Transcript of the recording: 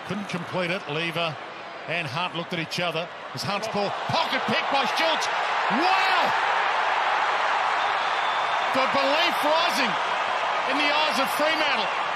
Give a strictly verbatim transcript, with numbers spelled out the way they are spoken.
couldn't complete it. Lever and Hunt looked at each other as Hunt's ball, pocket pick by Schultz. Wow! The belief rising in the eyes of Fremantle.